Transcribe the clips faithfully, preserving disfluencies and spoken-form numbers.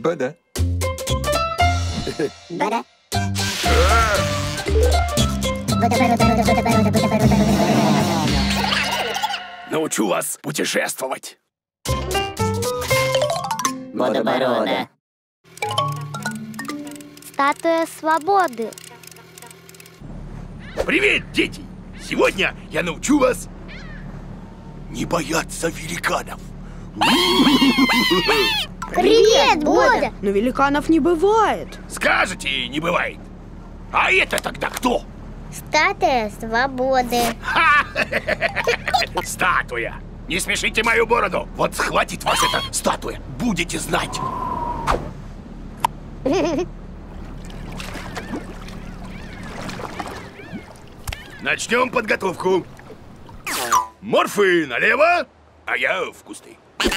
Бода. Бода. Научу вас путешествовать. Бода-борода. Статуя свободы. Привет, дети! Сегодня я научу вас не бояться великанов. Привет, Бода! Но великанов не бывает. Скажете, не бывает. А это тогда кто? Статуя свободы. Статуя. Не смешите мою бороду. Вот схватит вас эта статуя. Будете знать. Начнем подготовку. Морфы налево, а я в кусты.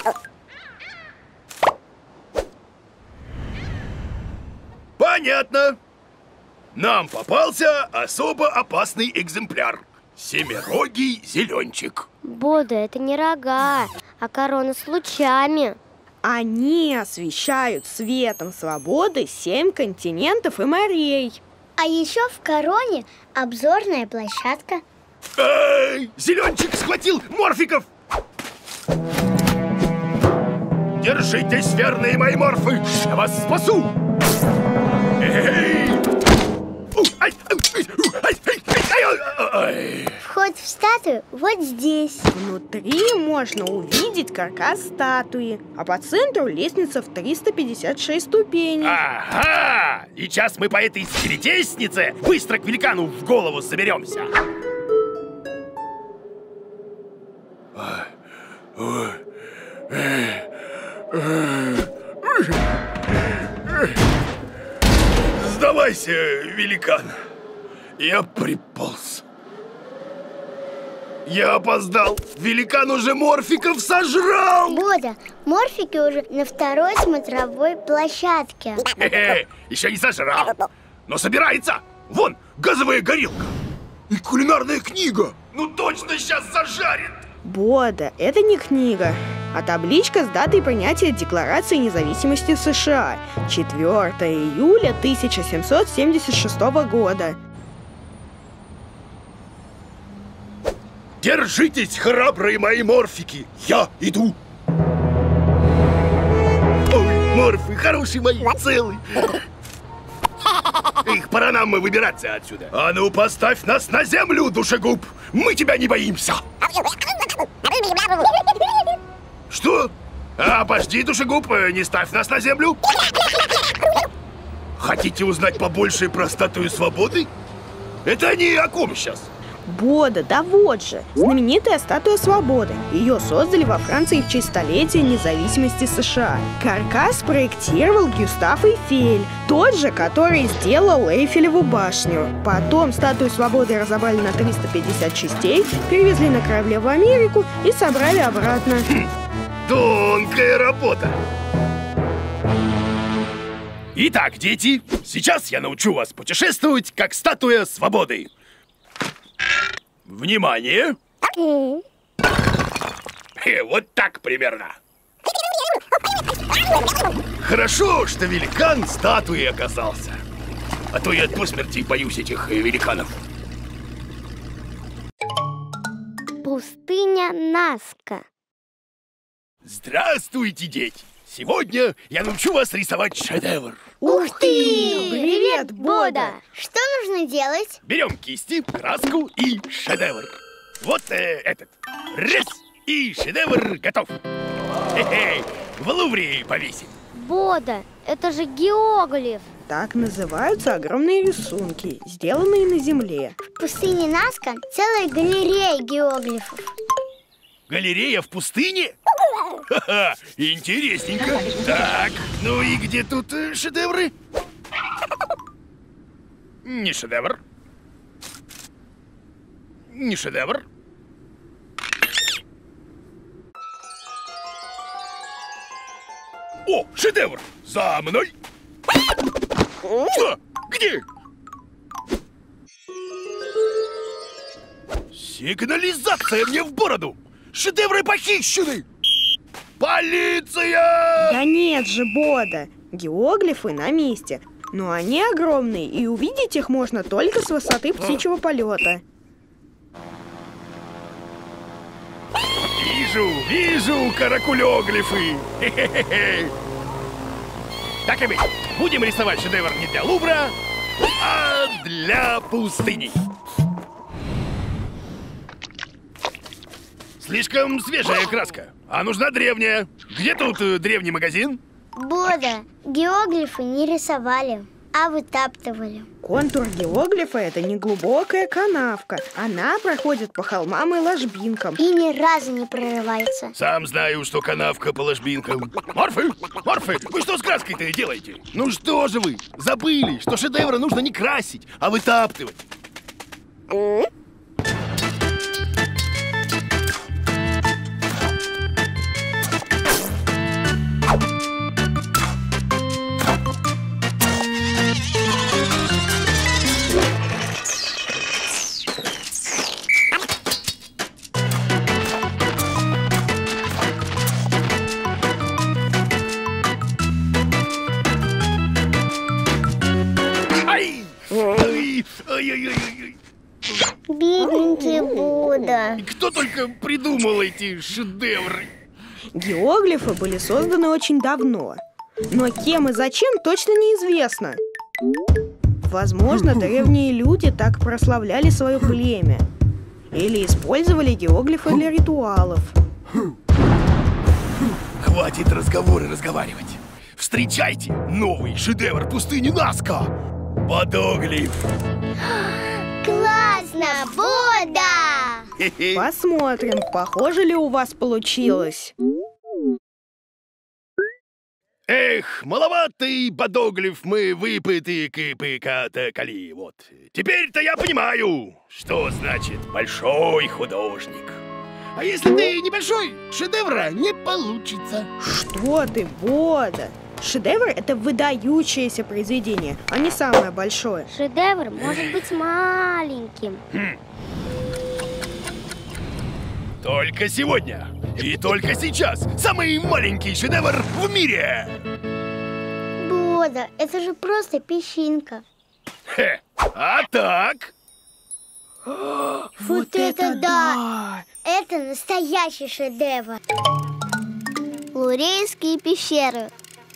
Понятно. Нам попался особо опасный экземпляр. Семирогий зеленчик. Бода, это не рога, а корона с лучами. Они освещают светом свободы семь континентов и морей. А еще в короне обзорная площадка. Эй, зеленчик схватил морфиков! Держитесь, верные мои морфы! Я вас спасу! Эй! Ай, ай, ай, ай, ай. Вход в статую вот здесь. Внутри можно увидеть каркас статуи, а по центру лестница в триста пятьдесят шесть ступеней. Ага! Сейчас мы по этой скелетеснице быстро к великану в голову соберемся. Сдавайся, великан. Я приполз. Я опоздал. Великан уже морфиков сожрал. Бода, морфики уже на второй смотровой площадке. Хе-хе, еще не сожрал. Но собирается. Вон, газовая горелка. И кулинарная книга. Ну точно сейчас зажарит. Бода, это не книга, а табличка с датой принятия Декларации независимости США. четвёртого июля тысяча семьсот семьдесят шестого года. Держитесь, храбрые мои морфики. Я иду. Ой, морфы, хорошие мои, целые. Их, пора нам выбираться отсюда. А ну, поставь нас на землю, душегуб. Мы тебя не боимся. Что? А, обожди, душегуб, не ставь нас на землю. Хотите узнать побольше про статую свободы? Это они о ком сейчас? Бода, да вот же, знаменитая статуя свободы. Ее создали во Франции в честь столетия независимости США. Каркас проектировал Гюстав Эйфель, тот же, который сделал Эйфелеву башню. Потом статую свободы разобрали на триста пятьдесят частей, перевезли на корабле в Америку и собрали обратно. Хм, тонкая работа. Итак, дети, сейчас я научу вас путешествовать, как статуя свободы. Внимание! Э, вот так примерно. Хорошо, что великан статуей оказался. А то я до смерти боюсь этих великанов. Пустыня Наска. Здравствуйте, дети! Сегодня я научу вас рисовать шедевр. Ух ты! Привет, Бода! Что нужно делать? Берем кисти, краску и шедевр. Вот э, этот. Раз! И шедевр готов. Хе-хе, в Лувре повесить. Бода, это же геоглиф. Так называются огромные рисунки, сделанные на земле. В пустыне Наска целая галерея геоглифов. Галерея в пустыне? Ха-ха, интересненько. Так, ну и где тут э, шедевры? Не шедевр. Не шедевр. О, шедевр! За мной! Что? Где? Сигнализация мне в бороду! Шедевры похищены! Полиция! Да нет же, Бода. Геоглифы на месте. Но они огромные, и увидеть их можно только с высоты птичьего полета. Вижу, вижу каракулеглифы. Хе-хе-хе. Так и быть, будем рисовать шедевр не для Лувра, а для пустыни. Слишком свежая краска, а нужна древняя. Где тут э, древний магазин? Бода, геоглифы не рисовали, а вытаптывали. Контур геоглифа — это не глубокая канавка. Она проходит по холмам и ложбинкам. И ни разу не прорывается. Сам знаю, что канавка по ложбинкам. Морфы, Морфы, вы что с краской-то делаете? Ну что же вы, забыли, что шедевры нужно не красить, а вытаптывать. Ай-яй-яй-яй. Бедненький Бода. Кто только придумал эти шедевры? Геоглифы были созданы очень давно. Но кем и зачем точно неизвестно. Возможно, древние люди так прославляли свое племя. Или использовали геоглифы для ритуалов. Хватит разговоры разговаривать. Встречайте новый шедевр пустыни Наска. Бодоглиф. Классно, Бода! Хе-хе. Посмотрим, похоже ли у вас получилось. Эх, маловатый бодоглиф мы выпыты кыпы-ката-кали. Вот. Теперь-то я понимаю, что значит большой художник. А если ты небольшой, шедевра не получится. Что ты, Бода? Шедевр — это выдающееся произведение, а не самое большое. Шедевр может быть маленьким. Только сегодня и только сейчас самый маленький шедевр в мире. Бода, это же просто песчинка. Хе, а так? Вот это да! Это настоящий шедевр. Лурейские пещеры.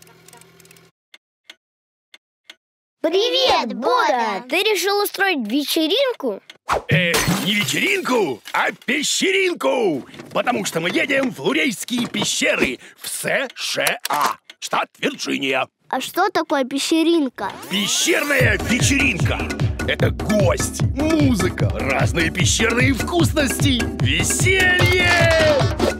Привет, Бода! Ты решил устроить вечеринку? Э, не вечеринку, а пещеринку! Потому что мы едем в Лурейские пещеры в США, штат Вирджиния. А что такое пещеринка? Пещерная вечеринка. Это гости, музыка, разные пещерные вкусности, веселье!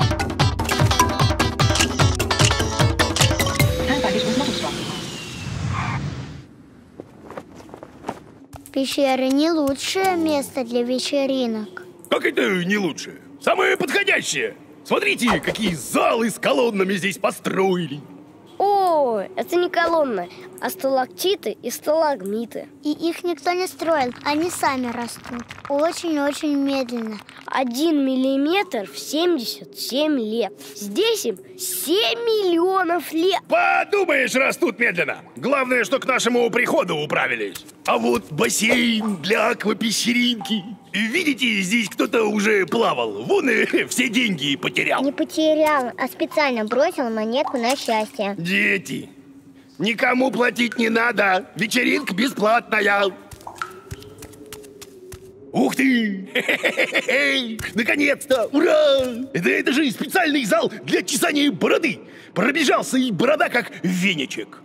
Пещеры не лучшее место для вечеринок. Как это не лучше? Самое подходящее. Смотрите, какие залы с колоннами здесь построили. О, это не колонны, а сталактиты и сталагмиты. И их никто не строил, они сами растут. Очень-очень медленно. Один миллиметр в семьдесят семь лет. Здесь им семь миллионов лет. Подумаешь, растут медленно. Главное, что к нашему приходу управились. А вот бассейн для аквапещеринки. Видите, здесь кто-то уже плавал. Вон и все деньги потерял. Не потерял, а специально бросил монетку на счастье. Дети, никому платить не надо. Вечеринка бесплатная. Ух ты! Хе-хе-хе-хе! Наконец-то! Ура! Да это же специальный зал для чесания бороды. Пробежался и борода как веничек.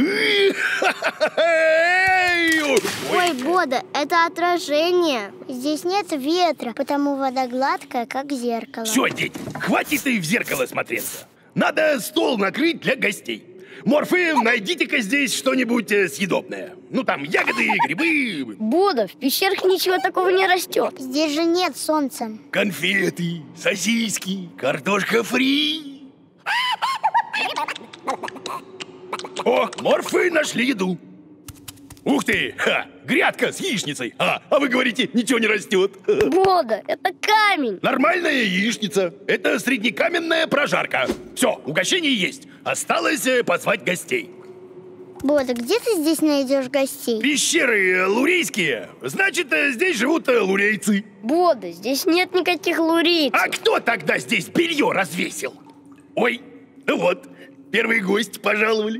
Ой, Бода, это отражение. Здесь нет ветра, потому вода гладкая, как зеркало. Все, дети, хватит и в зеркало смотреться. Надо стол накрыть для гостей. Морфы, найдите-ка здесь что-нибудь э, съедобное. Ну там ягоды, грибы. Бода, в пещерах ничего такого не растет. Здесь же нет солнца. Конфеты, сосиски, картошка фри. О, морфы нашли еду. Ух ты! Ха! Грядка с яичницей! А, а вы говорите, ничего не растет. Бода, это камень. Нормальная яичница. Это среднекаменная прожарка. Все, угощение есть. Осталось э, позвать гостей. Бода, где ты здесь найдешь гостей? Пещеры э, лурейские. Значит, э, здесь живут э, лурейцы. Бода, здесь нет никаких лурейцев. А кто тогда здесь белье развесил? Ой, ну вот, первые гости пожаловали.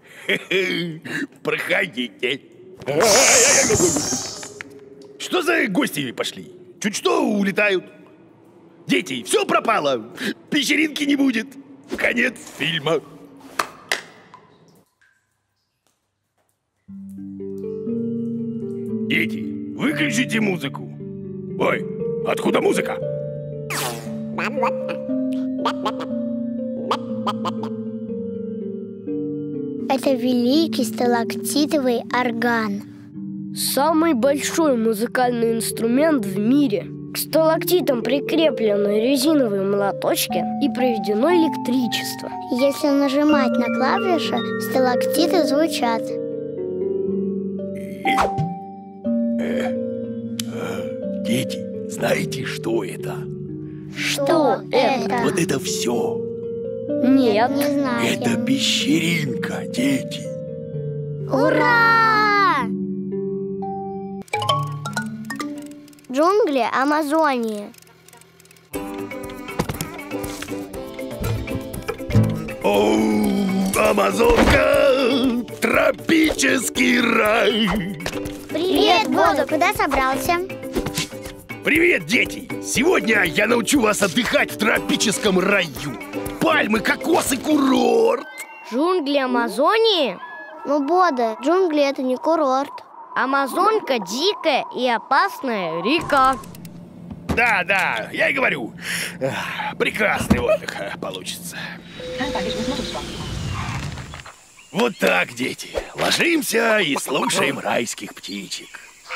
Проходите. Что за гости пошли? Чуть что улетают. Дети, все пропало. Пещеринки не будет. Конец фильма. Дети, выключите музыку. Ой, откуда музыка? Это великий сталактитовый орган. Самый большой музыкальный инструмент в мире. К сталактитам прикреплены резиновые молоточки и проведено электричество. Если нажимать на клавиши, сталактиты звучат. Дети, знаете, что это? Что это? Вот это все. Нет. Не знаю. Это пещеринка, дети. Ура! Джунгли Амазонии. О, Амазонка! Тропический рай! Привет, Бода, куда собрался? Привет, дети! Сегодня я научу вас отдыхать в тропическом раю. Пальмы, кокосы, курорт. Джунгли Амазонии? Ну, Бода, джунгли это не курорт. Амазонка дикая и опасная река. Да, да, я и говорю. Ах, прекрасный отдых э, получится. Вот так, дети. Ложимся и слушаем райских птичек.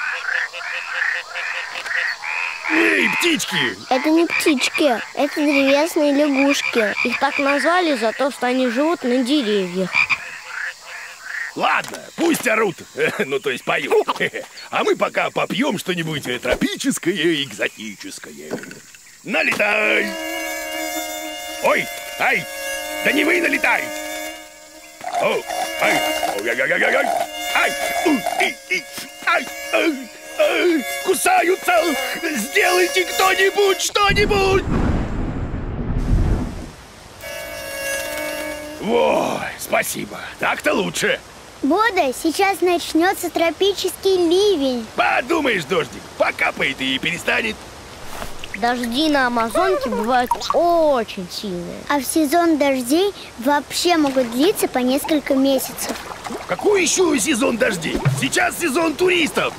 Эй, птички! Это не птички, это древесные лягушки. Их так назвали за то, что они живут на деревьях. Ладно, пусть орут, ну то есть поют. А мы пока попьем что-нибудь тропическое и экзотическое. Налетай! Ой, ай, да не вы налетай! О, ай, ой, ай, ай, ай, ай, ай, у, и, и, ай, ай, ай, кусаются! Сделайте кто-нибудь что-нибудь! Ой, спасибо, так-то лучше. Бода, сейчас начнется тропический ливень. Подумаешь, дождик, покапает и перестанет. Дожди на Амазонке бывают очень сильные. А в сезон дождей вообще могут длиться по несколько месяцев. Какой еще сезон дождей? Сейчас сезон туристов.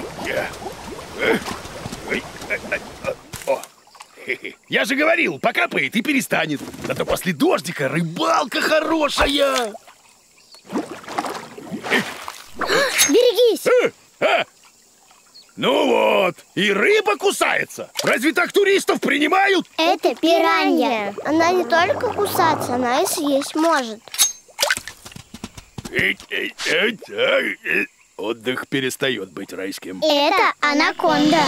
Я же говорил, покапает и перестанет. Зато после дождика рыбалка хорошая. Берегись! А, а. Ну вот, и рыба кусается. Разве так туристов принимают? Это пиранья. Она не только кусаться, она и съесть может. Отдых перестает быть райским. Это анаконда.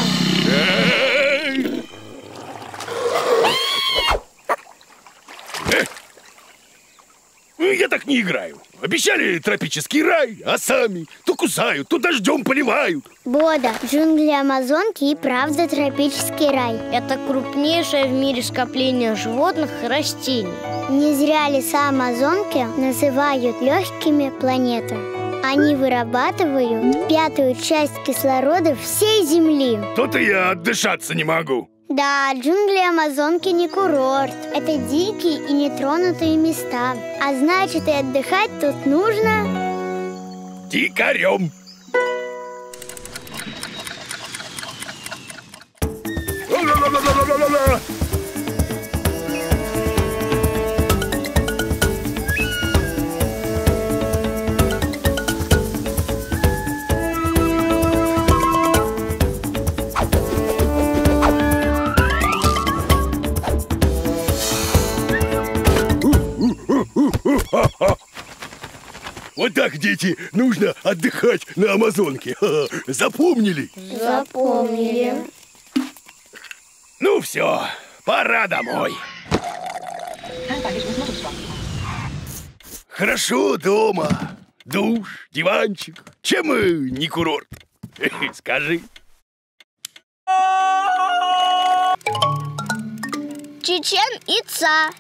Я так не играю. Обещали тропический рай, а сами то кусают, то дождем поливают. Бода, джунгли Амазонки и правда тропический рай. Это крупнейшее в мире скопление животных и растений. Не зря леса Амазонки называют легкими планеты. Они вырабатывают пятую часть кислорода всей Земли. То-то я отдышаться не могу. Да, джунгли Амазонки не курорт. Это дикие и нетронутые места. А значит, и отдыхать тут нужно дикарем. Вот Итак, дети, нужно отдыхать на Амазонке. Запомнили? Запомнили. Ну все, пора домой. Хорошо дома. Душ, диванчик. Чем мы не курорт? Скажи. Чечен-Ица.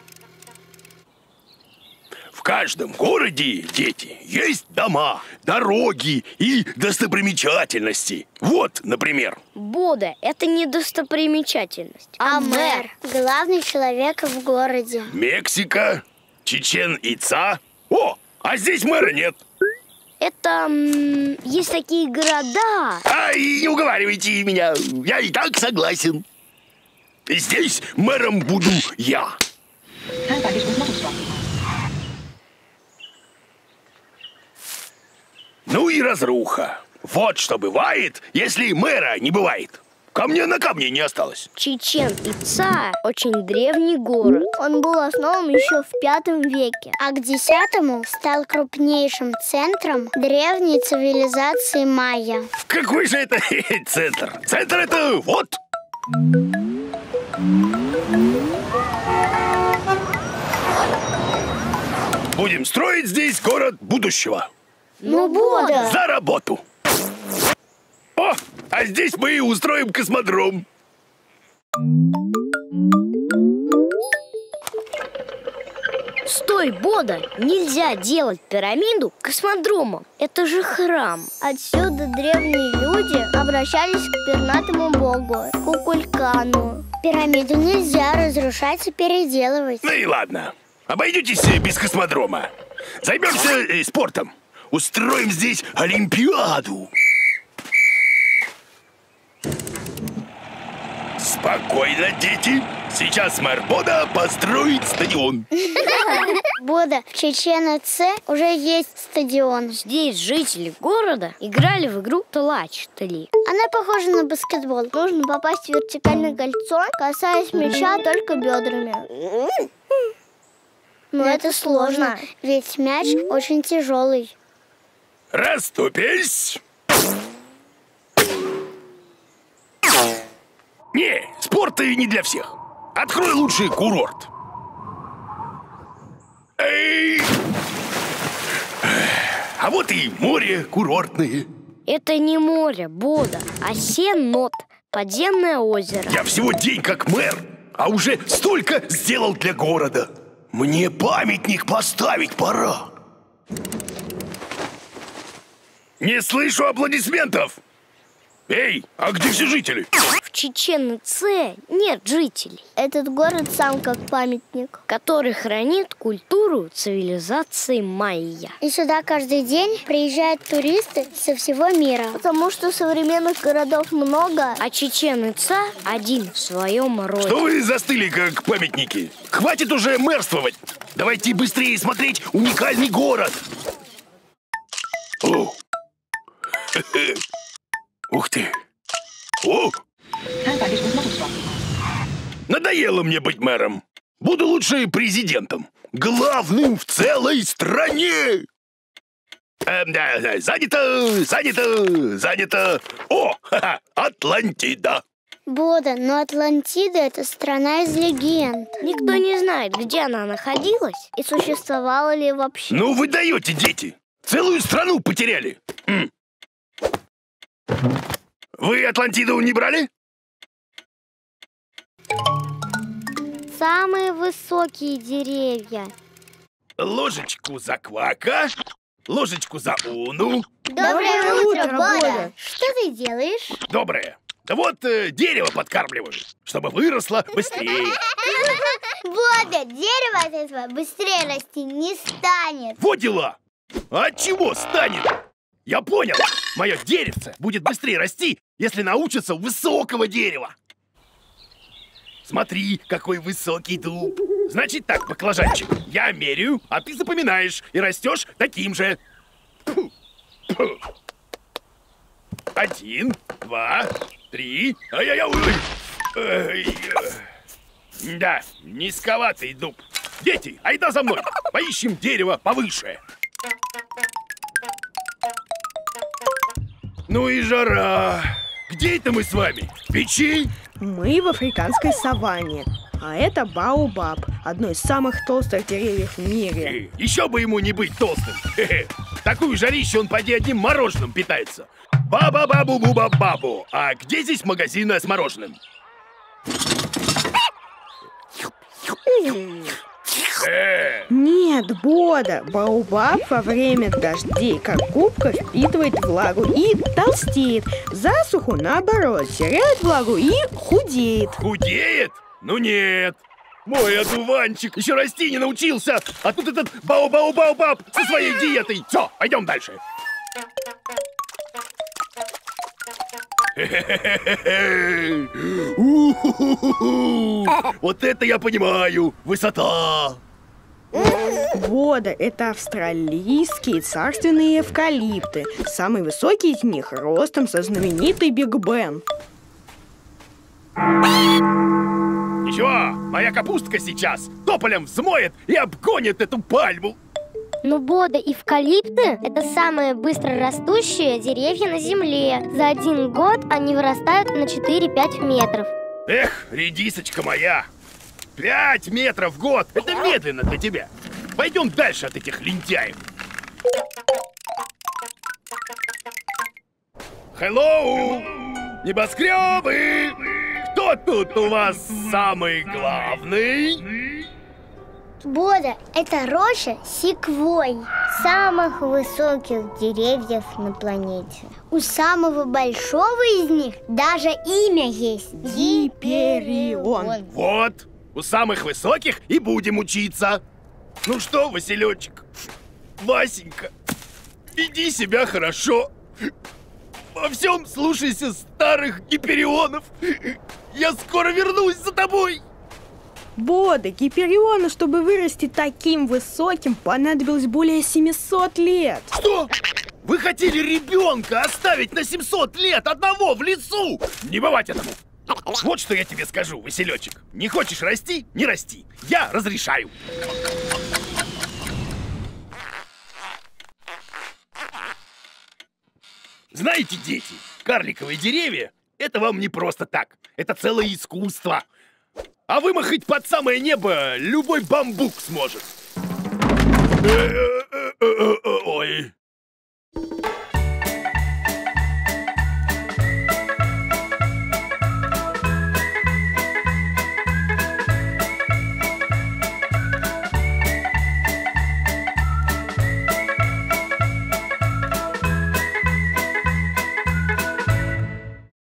В каждом городе, дети, есть дома, дороги и достопримечательности. Вот, например. Бода – это не достопримечательность, А мэр – главный человек в городе. Мексика, Чечен-Ица. О, а здесь мэра нет. Это м, есть такие города. Ай, не уговаривайте меня, я и так согласен. Здесь мэром буду я. Ну и разруха. Вот что бывает, если мэра не бывает. Камня на камне не осталось. Чечен-Ица – очень древний город. Он был основан еще в пятом веке, а к десятому стал крупнейшим центром древней цивилизации майя. Какой же это центр? Центр это вот. Будем строить здесь город будущего. Ну, Бода! За работу! О, а здесь мы и устроим космодром. Стой, Бода! Нельзя делать пирамиду космодромом. Это же храм. Отсюда древние люди обращались к пернатому богу, Кукулькану. Пирамиду нельзя разрушать и переделывать. Ну и ладно. Обойдетесь без космодрома. Займемся э, спортом. Устроим здесь Олимпиаду. Спокойно, дети. Сейчас мэр Бода построит стадион. Бода, в Чечен-Ице уже есть стадион. Здесь жители города играли в игру Тлач-Тли. Она похожа на баскетбол. Нужно попасть в вертикальное кольцо, касаясь мяча только бедрами. Но это сложно, ведь мяч очень тяжелый. Расступись. Не, спорт и не для всех. Открой лучший курорт. Эй! А вот и море курортное. Это не море, Бода, а Сенот, подземное озеро. Я всего день как мэр, а уже столько сделал для города. Мне памятник поставить пора. Не слышу аплодисментов. Эй, а где все жители? В Чечен-Ице нет жителей, Этот город сам как памятник. который хранит культуру цивилизации майя. И сюда каждый день приезжают туристы со всего мира. Потому что современных городов много. А Чечен-Ица один в своем роде. Что вы застыли, как памятники? Хватит уже мэрствовать. Давайте быстрее смотреть уникальный город. О. Ух ты. О. Надоело мне быть мэром. Буду лучше президентом. Главным в целой стране. Эм, да, да, занято, занято, занято. О, ха-ха, Атлантида. Бода, но Атлантида – это страна из легенд. Никто не знает, где она находилась. И существовала ли вообще? Ну вы даете, дети. Целую страну потеряли. М. Вы Атлантиду не брали? Самые высокие деревья. Ложечку за Квака, ложечку за Уну. Доброе утро, утро, Бода. Бода! Что ты делаешь? Доброе. Да вот э, дерево подкармливаю, чтобы выросло быстрее. Бода, дерево от этого быстрее расти не станет. Вот дела. А от чего станет? Я понял. Мое деревце будет быстрее расти, если научится у высокого дерева. Смотри, какой высокий дуб. Значит так, баклажанчик, я меряю, а ты запоминаешь и растешь таким же. Фу, фу. Один, два, три. Ай-яй-яй. Ай, да, низковатый дуб. Дети, айда за мной. Поищем дерево повыше. Ну и жара. Где это мы с вами? В печи? Мы в африканской саванне. А это баобаб, одно из самых толстых деревьев в мире. Еще бы ему не быть толстым. Хе-хе. Такую жарищу он поди одним мороженым питается. Ба-ба-ба-бу-бу-ба-бабу. А где здесь магазины с мороженым? Э. Нет, Бода, баобаб во время дождей, как губка, впитывает влагу и толстеет. Засуху, наоборот, теряет влагу и худеет. Худеет? Ну нет. Мой одуванчик еще расти не научился. А тут этот бау-бау-бау-баб со своей диетой. Все, пойдем дальше. Вот это я понимаю. Высота. Бода — это австралийские царственные эвкалипты. Самый высокий из них ростом со знаменитый Биг Бен. Ничего, моя капустка сейчас тополем взмоет и обгонит эту пальму. Но, Бода, эвкалипты – это самые быстро растущие деревья на Земле. За один год они вырастают на четыре-пять метров. Эх, редисочка моя, пять метров в год – это медленно для тебя. Пойдем дальше от этих лентяев. Hello, небоскребы! Кто тут у вас самый главный? Бода – это роща секвой, самых высоких деревьев на планете. У самого большого из них даже имя есть – Гиперион. Вот, у самых высоких и будем учиться. Ну что, Василечек, Васенька, веди себя хорошо. Во всем слушайся старых гиперионов. Я скоро вернусь за тобой. Бода, Гипериону, чтобы вырасти таким высоким, понадобилось более семисот лет. Что? Вы хотели ребенка оставить на семьсот лет одного в лесу? Не бывать этому. Вот что я тебе скажу, Василечек. Не хочешь расти? Не расти. Я разрешаю. Знаете, дети, карликовые деревья – это вам не просто так. Это целое искусство. А вымахать под самое небо любой бамбук сможет.